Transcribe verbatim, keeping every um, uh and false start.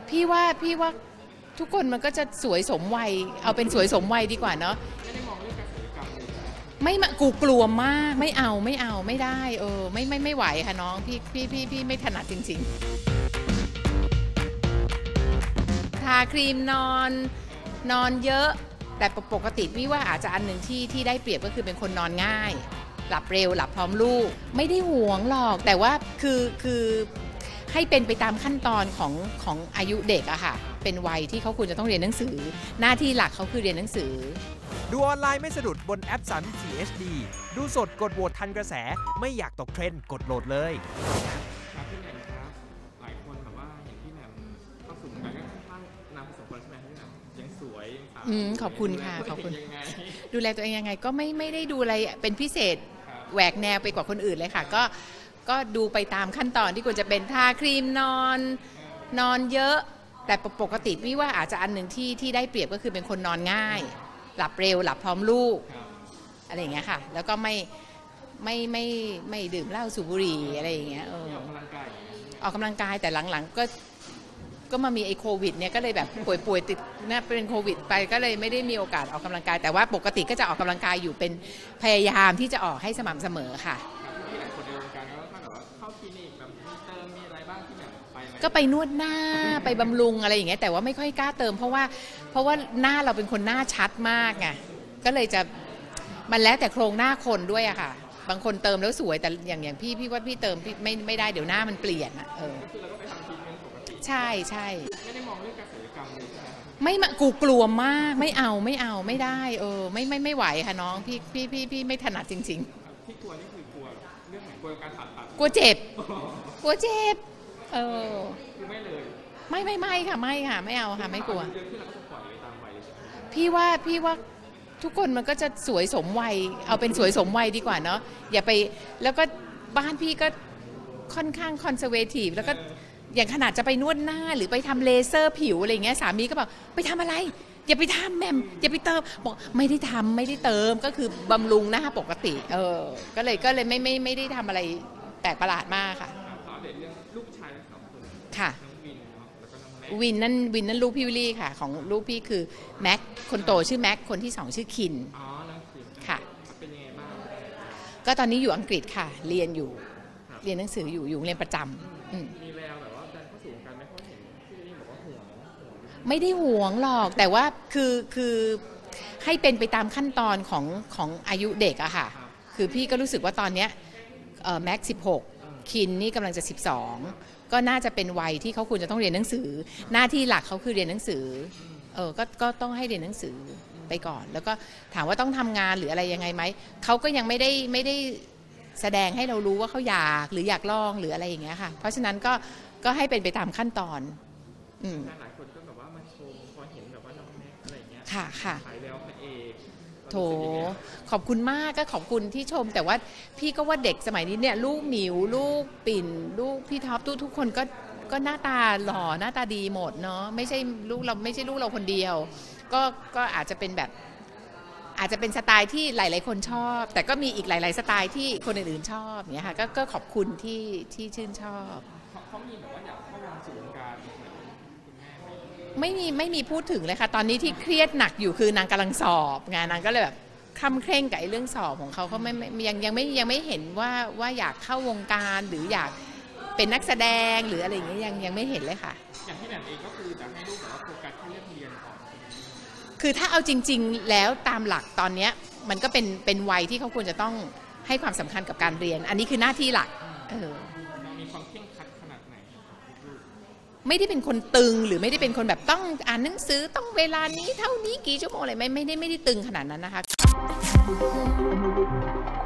พี่ว่าพี่ว่าทุกคนมันก็จะสวยสมวัยเอาเป็นสวยสมวัยดีกว่าเนาะไม่ได้มองเรื่องการศัลยกรรมเลยไม่กูกลัวมากไม่เอาไม่เอาไม่ได้เออไม่ไม่ไม่ไหวค่ะน้องพี่พี่พี่พี่ไม่ถนัดจริงๆทาครีมนอนนอนเยอะแต่ปกติพี่ว่าอาจจะอันหนึ่งที่ที่ได้เปรียบก็คือเป็นคนนอนง่ายหลับเร็วหลับพร้อมลูกไม่ได้หวงหรอกแต่ว่าคือคือให้เป็นไปตามขั้นตอนของของอายุเด็กอะค่ะเป็นวัยที่เขาควรจะต้องเรียนหนังสือหน้าที่หลักเขาคือเรียนหนังสือดูออนไลน์ไม่สะดุดบนแอปสามสิบสี่ เอช ดี ดูสดกดโหวตทันกระแสไม่อยากตกเทรนด์กดโหลดเลยครับพี่แหม่มครับหลายคนแบบว่าเห็นพี่แหม่มเข้าสู่วงการก็ค่อนข้างนำประสบการณ์ใช่ไหมพี่แหม่มยังสวยยังสาวอืมขอบคุณค่ะขอบคุณดูแลตัวเองยังไงก็ไม่ไม่ได้ดูอะไรเป็นพิเศษแหวกแนวไปกว่าคนอื่นเลยค่ะก็ก็ดูไปตามขั้นตอนที่ควรจะเป็นทาครีมนอนนอนเยอะแต่ปกติพี่ว่าอาจจะอันหนึ่งที่ที่ได้เปรียบก็คือเป็นคนนอนง่ายหลับเร็วหลับพร้อมลูกอะไรอย่างเงี้ยค่ะแล้วก็ไม่ไม่ไม่ไม่ดื่มเหล้าสูบบุหรี่อะไรอย่างเงี้ยเออออกกำลังกายออกกำลังกายแต่หลังๆก็ก็มามีไอ้โควิดเนี่ยก็เลยแบบป่วยๆติดนะเป็นโควิดไปก็เลยไม่ได้มีโอกาสออกกำลังกายแต่ว่าปกติก็จะออกกำลังกายอยู่เป็นพยายามที่จะออกให้สม่ำเสมอค่ะที่หลายคนในวงการก็ถ้าแบบว่าเข้าคลินิกแบบมีเติมมีอะไรบ้างที่แบบไปไหมก็ไปนวดหน้าไปบำรุงอะไรอย่างเงี้ยแต่ว่าไม่ค่อยกล้าเติมเพราะว่าเพราะว่าหน้าเราเป็นคนหน้าชัดมากไงก็เลยจะมันแล้วแต่โครงหน้าคนด้วยอะค่ะบางคนเติมแล้วสวยแต่อย่างอย่างพี่พี่ว่าพี่เติมพี่ไม่ไม่ได้เดี๋ยวหน้ามันเปลี่ยนอะเออคือเราก็ไปทำคลินิกปกติใช่ใช่ไม่ได้มองเรื่องการศัลยกรรมเลยใช่ไหมไม่กูกลัวมากไม่เอาไม่เอาไม่ได้เออไม่ไม่ไม่ไหวค่ะน้องพี่พี่พี่พี่ไม่ถนัดจริงๆที่กลัวนี่คือกลัวเรื่องไหนกลัวการผ่าตัดกลัวเจ็บกลัวเจ็บเออคือไม่เลยไม่ไม่ไม่ค่ะไม่ค่ะไม่เอาค่ะไม่กลัวพี่ว่าพี่ว่าทุกคนมันก็จะสวยสมวัยเอาเป็นสวยสมวัยดีกว่าเนาะอย่าไปแล้วก็บ้านพี่ก็ค่อนข้างคอนเซอร์เวทีฟแล้วก็อย่างขนาดจะไปนวดหน้าหรือไปทำเลเซอร์ผิวอะไรเงี้ยสามีก็บอกไปทำอะไรอย่าไปทำแม่มอย่าไปเติมบอกไม่ได้ทำไม่ได้เติมก็คือบำรุงหน้าปกติเออก็เลยก็เลยไม่ไม่ไม่ได้ทำอะไรแปลกประหลาดมากค่ะลูกชายสองคนค่ะวินนั่นวินนั่นลูกพี่วิลลี่ค่ะของลูกพี่คือแม็กคนโตชื่อแม็กคนที่สองชื่อคินอ๋อน้องคินค่ะเป็นยังไงบ้างก็ตอนนี้อยู่อังกฤษค่ะเรียนอยู่เรียนหนังสืออยู่อยู่เรียนประจำมีแววแบบว่าดันเข้าสู่วงการไม่ค่อยเห็นพี่วิลลี่บอกว่าห่วงไม่ได้ห่วงหรอกแต่ว่าคือคือให้เป็นไปตามขั้นตอนของของอายุเด็กอะค่ะคือพี่ก็รู้สึกว่าตอนเนี้ยแม็กสิบหกคินนี่กำลังจะสิบสองก็น่าจะเป็นวัยที่เขาควรจะต้องเรียนหนังสือหน้าที่หลักเขาคือเรียนหนังสือเออก็ก็ต้องให้เรียนหนังสือไปก่อนแล้วก็ถามว่าต้องทำงานหรืออะไรยังไงไหมเขาก็ยังไม่ได้ไม่ได้แสดงให้เรารู้ว่าเขาอยากหรืออยากลองหรืออะไรอย่างเงี้ยค่ะเพราะฉะนั้นก็ก็ให้เป็นไปตามขั้นตอนอืมหลายคนก็แบบว่ามาชมพอเห็นแบบว่าน้องแม็กอะไรอย่างเงี้ยค่ะค่ะขายแล้วพระเอกโถขอบคุณมากก็ขอบคุณที่ชมแต่ว่าพี่ก็ว่าเด็กสมัยนี้เนี่ยลูกหมิวลูกปิ่นลูกพี่ท็อปทุกทุกคนก็ก็หน้าตาหล่อหน้าตาดีหมดเนาะไม่ใช่ลูกเราไม่ใช่ลูกเราคนเดียวก็ก็อาจจะเป็นแบบอาจจะเป็นสไตล์ที่หลายๆคนชอบแต่ก็มีอีกหลายๆสไตล์ที่คนอื่นๆชอบเนี่ยค่ะก็ก็ขอบคุณที่ที่ชื่นชอบเขามีแบบว่าอยากเข้าวงสู่วงการไม่มีไม่มีพูดถึงเลยค่ะตอนนี้ที่เครียดหนักอยู่คือนางกำลังสอบงานนางก็เลยแบบคล่ำเคร่งกับไอ้เรื่องสอบของเขาเขาไม่ยังยังไม่ยังไม่เห็นว่าว่าอยากเข้าวงการหรืออยากเป็นนักแสดงหรืออะไรอย่างเงี้ยยังยังไม่เห็นเลยค่ะอย่างที่แบบเองก็คือจะให้ลูกแบบว่าโฟกัสแค่เรื่องเรียนก่อนคือถ้าเอาจริงๆแล้วตามหลักตอนเนี้ยมันก็เป็นเป็นวัยที่เขาควรจะต้องให้ความสำคัญกับการเรียนอันนี้คือหน้าที่หลักเออมีความเคร่งครัดขนาดไหนไม่ได้เป็นคนตึงหรือไม่ได้เป็นคนแบบต้องอ่านหนังสือต้องเวลานี้เท่านี้กี่ชั่วโมงอะไรไม่ไม่ได้ไม่ได้ตึงขนาดนั้นนะคะ